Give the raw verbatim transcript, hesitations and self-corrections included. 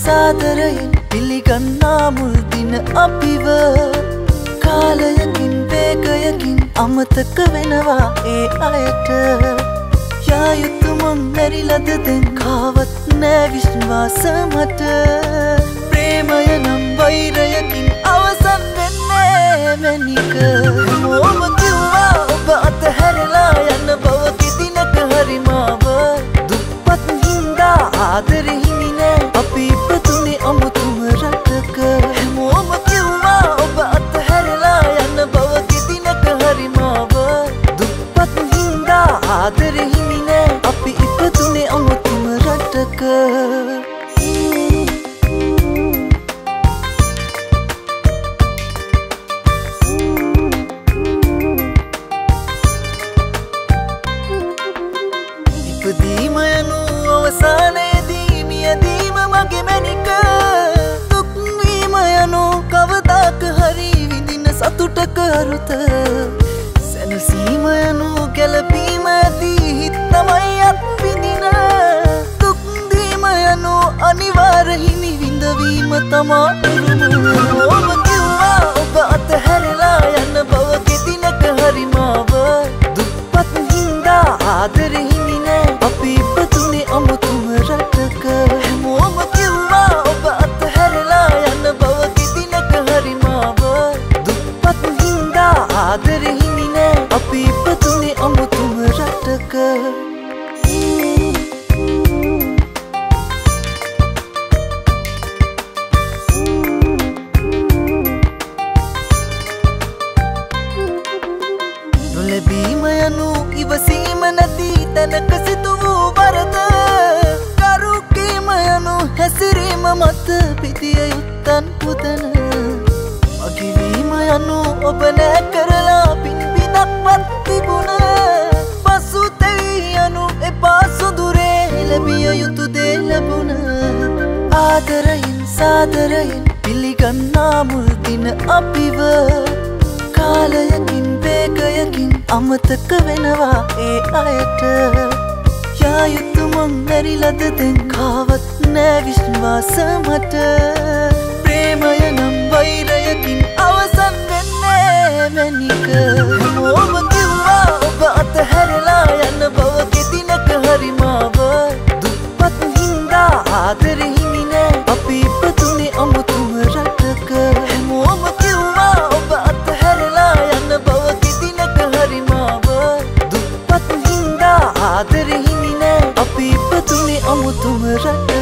සාදරයෙන් පිළිගන්නා මුල් දින අපිව කාලයකින් වේගයකින් අමතක වෙනවා ඒ අයට යා යුතු මං මැරිලද දැන් කාවත් නෑ විශ්වාස මට ප්‍රේමය නම් වෛරයකින් අවසන් වෙන්නේ මැනික හැමෝම කිව්වා ඔබ අතහැරලා යන බව කිදිනක හරි මාව දුප්පත් හින්දා ආදරේ හිමි නෑ අපි ඉපදුනේ අමුතුම රටක හැමෝම කිව්වා ඔබ අතහැරලා යන බව කිදිනක හරි මාව දුප්පත් හින්දා ආදරේ හිමි නෑ අපි ඉපදුනේ අමුතුම රටක ඉපදීම යනු අවසානයේදී මියදීම මගේ මැනික දුක් වීම යනු කවදාක හරි විඳින සතුටක අරුත සැනසීම යනු ගැලපීමදී හිත තමයි අත්විඳින දුක් දීම යනු අනිවාර්ය හිමි විඳවීම තමා ඔබ කිව්වා ඔබ අතහැරලා යන බව කෙදිනක හරි මාව දුප්පත් හින්දා ආදරේ හිමි නෑ අපි ඉපදුනේ අමුතුම රටක හැමෝම කිව්වා ඔබ අතහැරලා යන බව කෙදිනක හරි මාව දුප්පත් හින්දා ආදරේ හිමි නෑ අපි ඉපදුනේ අමුතුම රටක නොලැබීම යනු ඉවසීම නැති තැනක සිදු වූ වරද කරුකීම යනු හැසිරීම මත පිදිය යුත්තන් පුදන මගිලීම යනු ඔබ නෑ කරලා පින් බිදක්වත් තිබුණ පසුතැවී යනු එපා සුදුරේ ලැබිය යුතු දේ ලැබුණ ආදරයෙන් සාදරයෙන් පිළිගන්නා මුල් දින අපිව කාලයකින් වේගයකින් අමතක වෙනවා ඒ අයට යා යුතු මං මැරිලද දැන් කාවත් නෑ විශ්වාස මට ප්‍රේමය නම් වෛරයකින් අවසන් වෙන්නේ මැනික හැමෝම කිව්වා ඔබ අතහැරලා යන බව කෙදිනක හරි මාව දුප්පත් හින්දා ආදරේ හිමි නෑ අපි ඉපදුනේ අමුතුම රටක හැමෝම කිව්වා ඔබ අතහැරලා යන බව කෙදිනක හරි මාව දුප්පත් හින්දා ආදරේ හිමි නෑ අපි ඉපදුනේ අමුතුම රටක